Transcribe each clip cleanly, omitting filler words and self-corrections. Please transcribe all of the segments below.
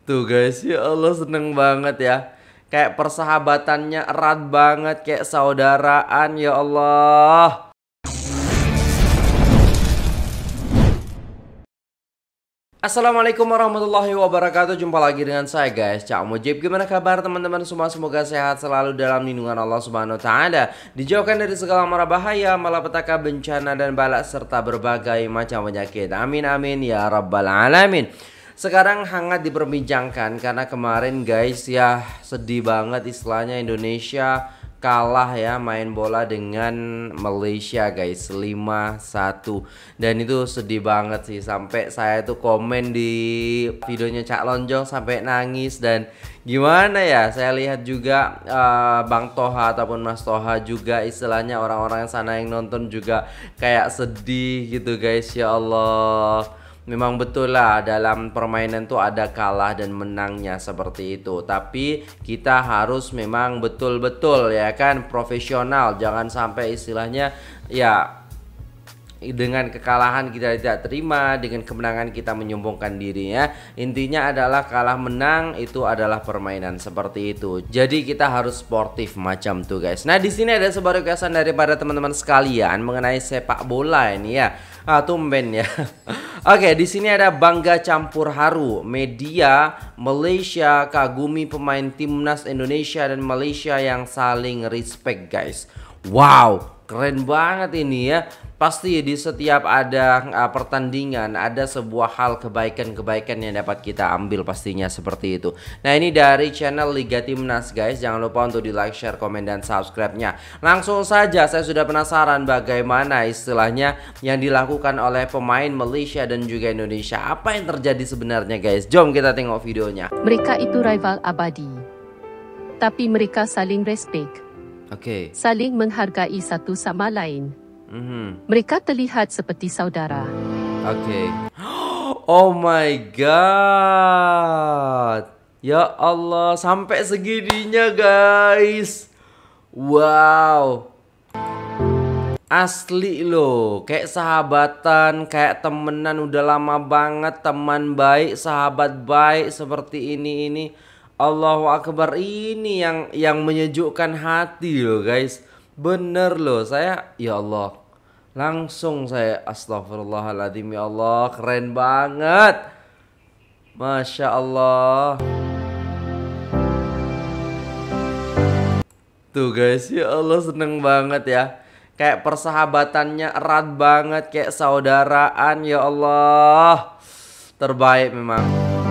Tuh guys, ya Allah seneng banget ya. Kayak persahabatannya erat banget, kayak saudaraan, ya Allah. Assalamualaikum warahmatullahi wabarakatuh. Jumpa lagi dengan saya guys, Cak Mujib. Gimana kabar teman-teman semua? Semoga sehat selalu dalam lindungan Allah Subhanahu wa taala. Dijauhkan dari segala mara bahaya, malapetaka, bencana dan bala serta berbagai macam penyakit. Amin amin ya rabbal alamin. Sekarang hangat diperbincangkan karena kemarin guys ya sedih banget istilahnya Indonesia kalah ya main bola dengan Malaysia guys 5-1. Dan itu sedih banget sih, sampai saya tuh komen di videonya Cak Lonjong sampai nangis. Dan gimana ya, saya lihat juga Bang Toha ataupun Mas Toha juga istilahnya orang-orang sana yang nonton juga kayak sedih gitu guys. Ya Allah, memang betul lah dalam permainan tuh ada kalah dan menangnya seperti itu. Tapi kita harus memang betul-betul ya kan profesional. Jangan sampai istilahnya ya dengan kekalahan kita tidak terima, dengan kemenangan kita menyombongkan diri ya. Intinya adalah kalah menang itu adalah permainan seperti itu. Jadi kita harus sportif macam tuh guys. Nah di sini ada sebuah requestan daripada teman-teman sekalian mengenai sepak bola ini ya. Tumben ya. Oke, di sini ada bangga campur haru. Media Malaysia kagumi pemain timnas Indonesia dan Malaysia yang saling respect guys. Wow, keren banget ini ya. Pasti di setiap ada pertandingan ada sebuah hal kebaikan-kebaikan yang dapat kita ambil pastinya seperti itu. Nah ini dari channel Liga Timnas guys. Jangan lupa untuk di like, share, komen, dan subscribe-nya. Langsung saja, saya sudah penasaran bagaimana istilahnya yang dilakukan oleh pemain Malaysia dan juga Indonesia. Apa yang terjadi sebenarnya guys? Jom kita tengok videonya. Mereka itu rival abadi, tapi mereka saling respect. Oke. Saling menghargai satu sama lain. Mereka terlihat seperti saudara. Oke. Oh my god. Ya Allah, sampai segininya guys. Wow. Asli loh, kayak sahabatan, kayak temenan udah lama banget, teman baik, sahabat baik seperti ini. Allahu Akbar, ini yang menyejukkan hati loh guys. Bener loh, saya ya Allah, langsung saya astagfirullahaladzim. Ya Allah, keren banget. Masya Allah. Tuh guys, ya Allah seneng banget ya. Kayak persahabatannya erat banget, kayak saudaraan. Ya Allah, terbaik memang.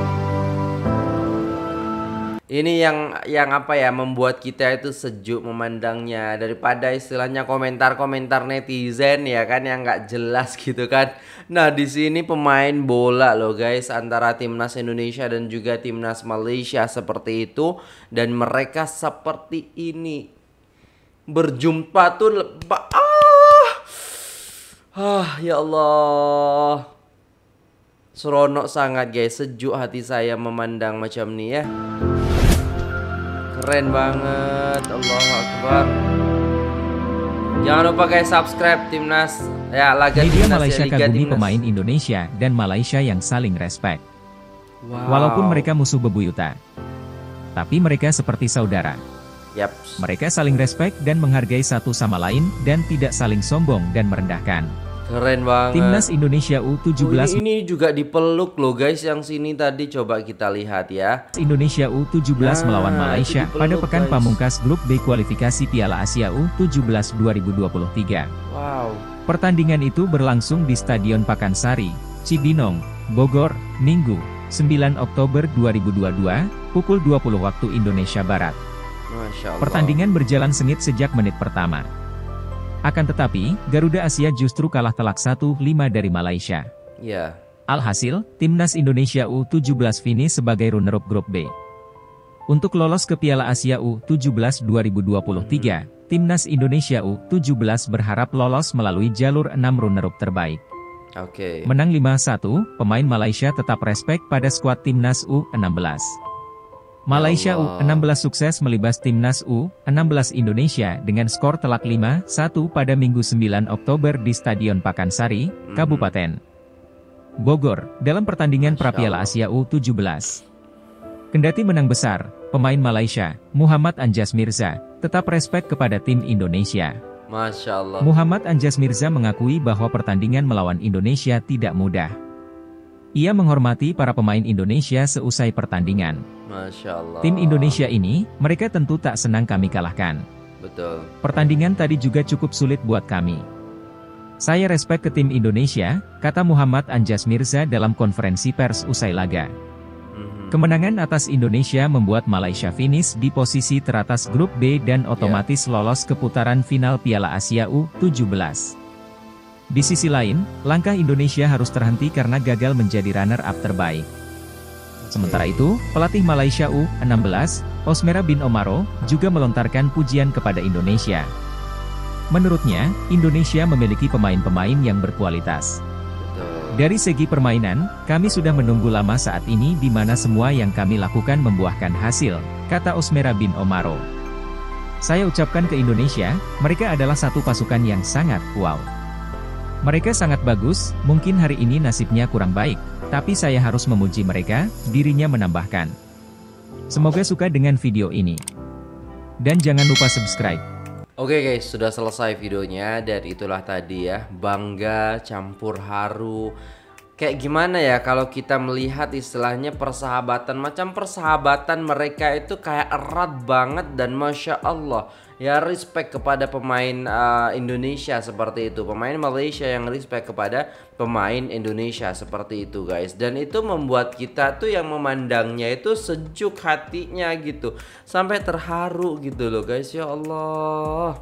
Ini yang apa ya, membuat kita itu sejuk memandangnya daripada istilahnya komentar-komentar netizen ya kan yang nggak jelas gitu kan. Nah di sini pemain bola loh guys antara timnas Indonesia dan juga timnas Malaysia seperti itu, dan mereka seperti ini berjumpa tuh ya Allah, seronok sangat guys, sejuk hati saya memandang macam ini ya. Keren banget, Allahu Akbar. Jangan lupa guys subscribe timnas ya, laga media timnas Malaysia ya, Liga kagumi Timnas. pemain Indonesia dan Malaysia yang saling respect. Wow. Walaupun mereka musuh bebuyutan, tapi mereka seperti saudara. Yaps. Mereka saling respect dan menghargai satu sama lain dan tidak saling sombong dan merendahkan. Keren banget. Timnas Indonesia U17 ini juga dipeluk loh guys, yang sini tadi coba kita lihat ya. Indonesia U17 melawan Malaysia pada pekan guys. pamungkas grup B kualifikasi Piala Asia U17 2023. Wow. Pertandingan itu berlangsung di Stadion Pakansari, Cibinong, Bogor, Minggu, 9 Oktober 2022, pukul 20 waktu Indonesia Barat. Masya Allah. Pertandingan berjalan sengit sejak menit pertama. Akan tetapi, Garuda Asia justru kalah telak 1-5 dari Malaysia. Ya. Alhasil, Timnas Indonesia U17 finish sebagai runner-up grup B. Untuk lolos ke Piala Asia U17 2023, Timnas Indonesia U17 berharap lolos melalui jalur 6 runner-up terbaik. Oke. Menang 5-1, pemain Malaysia tetap respek pada skuad Timnas U16. Malaysia U16 sukses melibas Timnas U16 Indonesia dengan skor telak 5-1 pada Minggu 9 Oktober di Stadion Pakansari, Kabupaten Bogor, dalam pertandingan Prapiala Asia U17. Kendati menang besar, pemain Malaysia, Muhammad Anjas Mirza, tetap respek kepada tim Indonesia. Masya Allah. Muhammad Anjas Mirza mengakui bahwa pertandingan melawan Indonesia tidak mudah. Ia menghormati para pemain Indonesia seusai pertandingan. Masya Allah. Tim Indonesia ini, mereka tentu tak senang kami kalahkan. Betul. Pertandingan tadi juga cukup sulit buat kami. Saya respek ke tim Indonesia, kata Muhammad Anjas Mirza dalam konferensi pers usai laga. Kemenangan atas Indonesia membuat Malaysia finish di posisi teratas grup B dan otomatis lolos ke putaran final Piala Asia U17. Di sisi lain, langkah Indonesia harus terhenti karena gagal menjadi runner-up terbaik. Sementara itu, pelatih Malaysia U16, Osmera bin Omaro, juga melontarkan pujian kepada Indonesia. Menurutnya, Indonesia memiliki pemain-pemain yang berkualitas. Dari segi permainan, kami sudah menunggu lama saat ini di mana semua yang kami lakukan membuahkan hasil, kata Osmera bin Omaro. Saya ucapkan ke Indonesia, mereka adalah satu pasukan yang sangat wow. Mereka sangat bagus, mungkin hari ini nasibnya kurang baik, tapi saya harus memuji mereka, dirinya menambahkan. Semoga suka dengan video ini. Dan jangan lupa subscribe. Oke guys, sudah selesai videonya dan itulah tadi ya, bangga campur haru. Kayak gimana ya kalau kita melihat istilahnya persahabatan, macam persahabatan mereka itu kayak erat banget dan Masya Allah. Ya respect kepada pemain Indonesia seperti itu, pemain Malaysia yang respect kepada pemain Indonesia seperti itu guys. Dan itu membuat kita tuh yang memandangnya itu sejuk hatinya gitu, sampai terharu gitu loh guys. Ya Allah,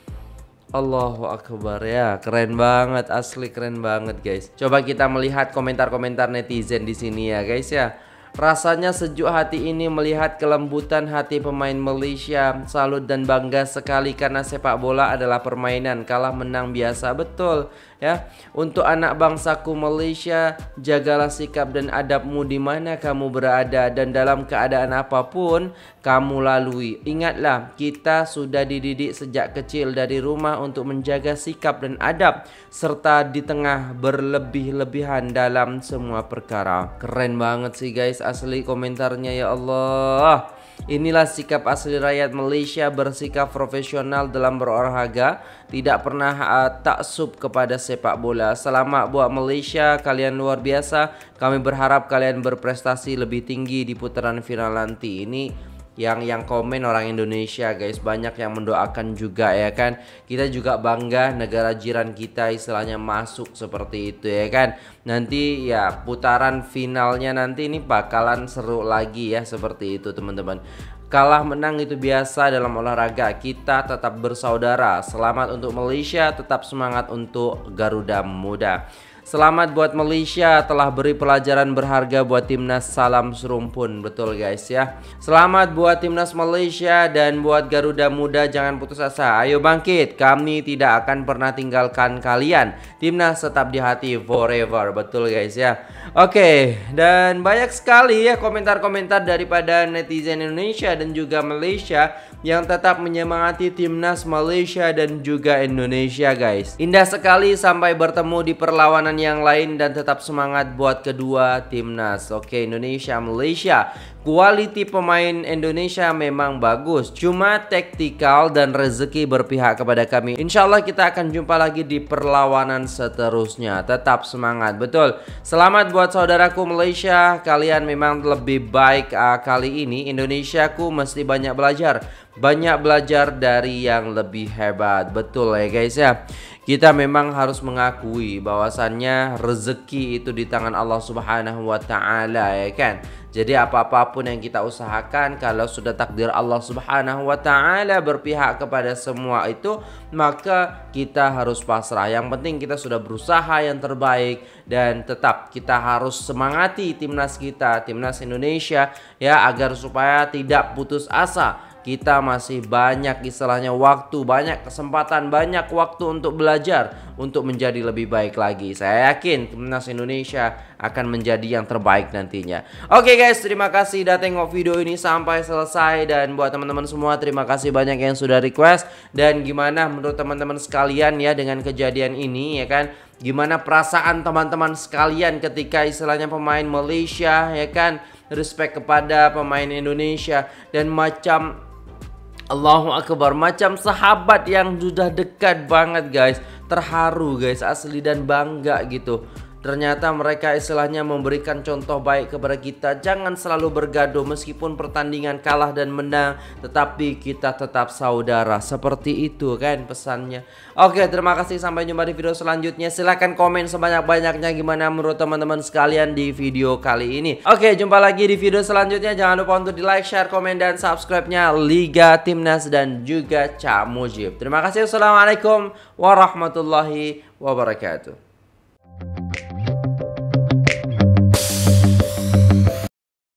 Allahu Akbar ya, keren banget, asli keren banget guys. Coba kita melihat komentar-komentar netizen di sini ya guys ya. Rasanya sejuk hati ini melihat kelembutan hati pemain Malaysia. Salut dan bangga sekali karena sepak bola adalah permainan, kalah menang biasa, betul ya. Untuk anak bangsaku Malaysia, jagalah sikap dan adabmu di mana kamu berada dan dalam keadaan apapun kamu lalui. Ingatlah, kita sudah dididik sejak kecil dari rumah untuk menjaga sikap dan adab serta di tengah berlebih-lebihan dalam semua perkara. Keren banget sih guys, asli komentarnya ya Allah. Inilah sikap asli rakyat Malaysia, bersikap profesional dalam berolahraga, tidak pernah taksub kepada sepak bola. Selamat buat Malaysia, kalian luar biasa. Kami berharap kalian berprestasi lebih tinggi di putaran final nanti. Ini yang komen orang Indonesia guys, banyak yang mendoakan juga ya kan. Kita juga bangga negara jiran kita istilahnya masuk seperti itu ya kan. Nanti ya putaran finalnya nanti ini bakalan seru lagi ya seperti itu teman-teman. Kalah menang itu biasa dalam olahraga, kita tetap bersaudara. Selamat untuk Malaysia, tetap semangat untuk Garuda Muda. Selamat buat Malaysia telah beri pelajaran berharga buat timnas, salam serumpun. Betul guys ya. Selamat buat timnas Malaysia dan buat Garuda Muda, jangan putus asa. Ayo bangkit, kami tidak akan pernah tinggalkan kalian. Timnas tetap di hati forever. Betul guys ya. Oke, dan banyak sekali ya komentar-komentar daripada netizen Indonesia dan juga Malaysia yang tetap menyemangati timnas Malaysia dan juga Indonesia guys. Indah sekali sampai bertemu di perlawanan yang lain dan tetap semangat buat kedua timnas. Oke, Indonesia Malaysia, quality pemain Indonesia memang bagus, cuma taktikal dan rezeki berpihak kepada kami. Insya Allah kita akan jumpa lagi di perlawanan seterusnya. Tetap semangat, betul. Selamat buat saudaraku Malaysia, kalian memang lebih baik kali ini. Indonesiaku mesti banyak belajar dari yang lebih hebat. Betul ya guys ya. Kita memang harus mengakui bahwasannya rezeki itu di tangan Allah Subhanahu wa taala ya kan. Jadi apapun yang kita usahakan, kalau sudah takdir Allah Subhanahu wa taala berpihak kepada semua itu, maka kita harus pasrah. Yang penting kita sudah berusaha yang terbaik dan tetap kita harus semangati timnas kita, timnas Indonesia ya, agar supaya tidak putus asa. Kita masih banyak istilahnya waktu, banyak kesempatan, banyak waktu untuk belajar, untuk menjadi lebih baik lagi. Saya yakin timnas Indonesia akan menjadi yang terbaik nantinya. Oke guys, terima kasih udah tengok video ini sampai selesai. Dan buat teman-teman semua, terima kasih banyak yang sudah request. Dan gimana menurut teman-teman sekalian ya dengan kejadian ini ya kan. Gimana perasaan teman-teman sekalian ketika istilahnya pemain Malaysia ya kan respect kepada pemain Indonesia, dan macam Allahu Akbar, macam sahabat yang sudah dekat banget guys. Terharu guys, asli, dan bangga gitu. Ternyata mereka istilahnya memberikan contoh baik kepada kita. Jangan selalu bergaduh meskipun pertandingan kalah dan menang, tetapi kita tetap saudara. Seperti itu kan pesannya. Oke, terima kasih, sampai jumpa di video selanjutnya. Silahkan komen sebanyak-banyaknya gimana menurut teman-teman sekalian di video kali ini. Oke, jumpa lagi di video selanjutnya. Jangan lupa untuk di like, share, komen, dan subscribe-nya Liga Timnas dan juga Cak Mujib. Terima kasih. Wassalamualaikum warahmatullahi wabarakatuh.